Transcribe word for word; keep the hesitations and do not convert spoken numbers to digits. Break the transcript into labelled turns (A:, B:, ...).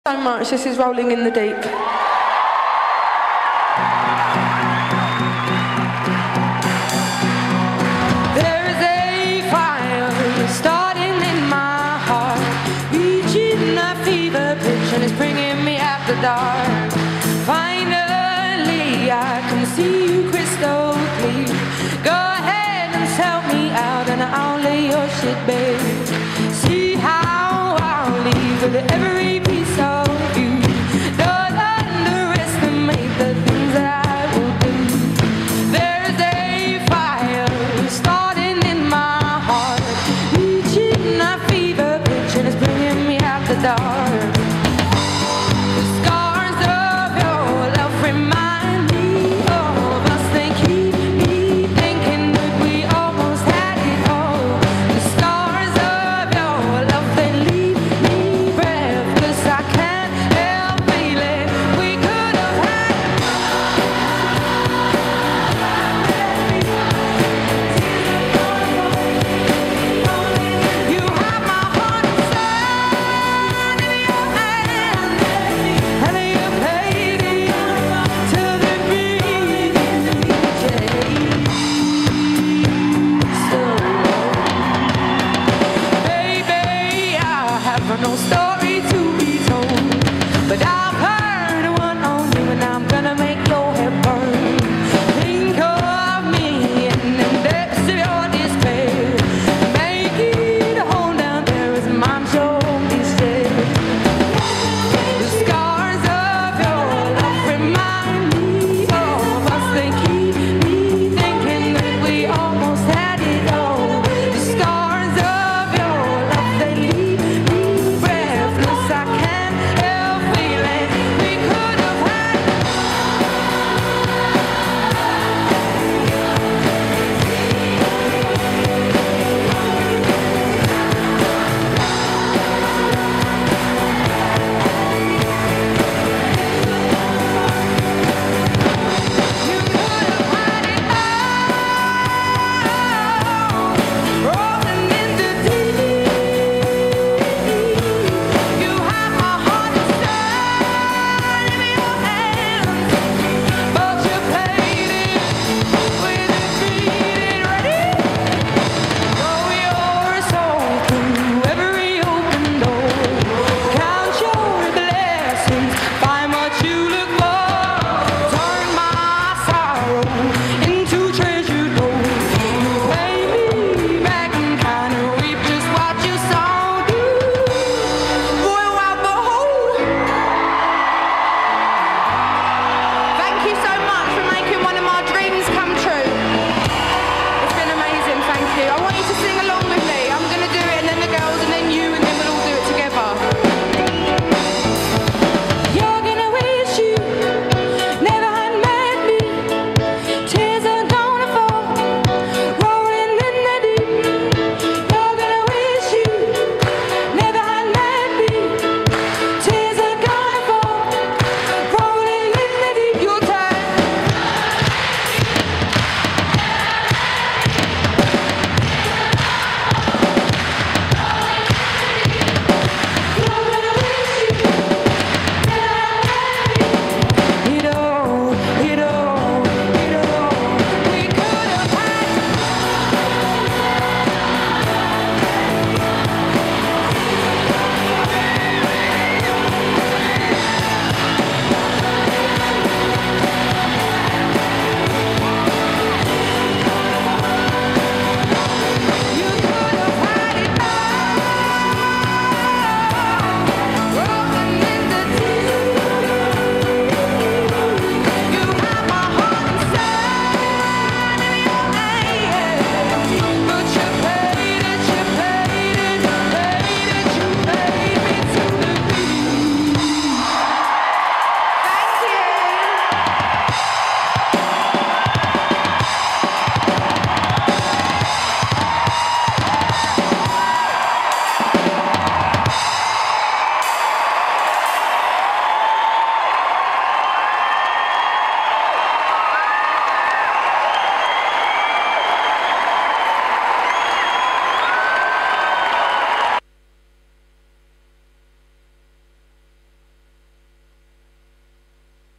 A: So much. This is Rolling in the Deep. There is a fire starting in my heart, reaching a fever pitch and it's bringing me out the dark. Finally I can see you crystal clear. Go ahead and sell me out and I'll lay your shit bare. See how I'll leave with every